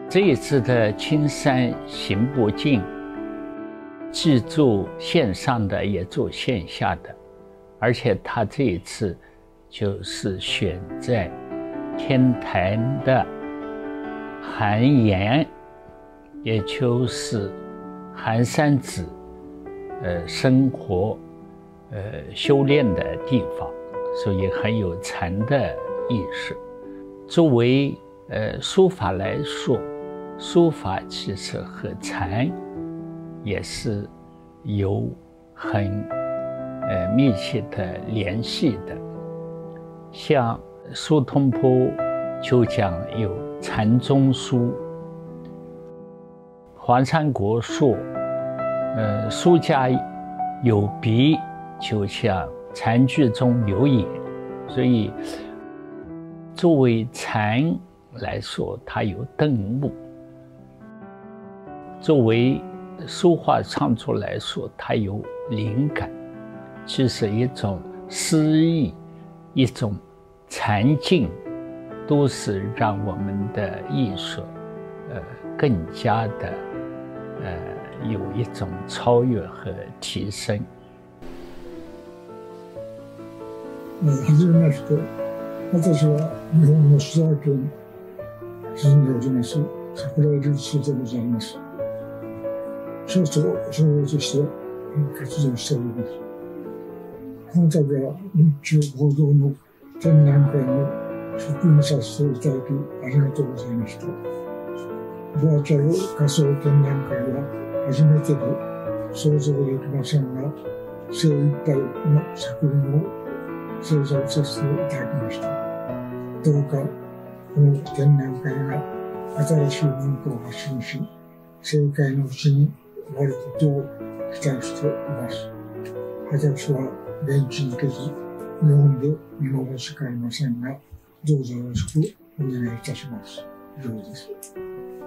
这一次的青山行不尽，既做线上的，也做线下的，而且他这一次就是选在天坛的寒岩，也就是寒山子生活修炼的地方，所以很有禅的意识。作为书法来说，书法其实和禅也是有很密切的联系的。像苏东坡就讲有禅宗书，黄山国说书家有笔，就像禅句中有眼。所以作为禅来说，它有顿悟；作为书画创作来说，它有灵感。其实一种诗意，一种禅境，都是让我们的艺术更加的有一种超越和提升。 初めまして、私は日本の須沢家に住んでおります桜井流水でございます。少々小用として活動しております。この度は日中合同の展覧会に出品させていただきありがとうございました。バーチャル仮想展覧会は初めてで想像できませんが、精一杯の作品を制作させていただきました。どうかこの展覧会が新しい文化を発信し、正解のうちに終わることを期待しています。私は現地に行けず、日本で見守るしかありませんが、どうぞよろしくお願いいたします。以上です。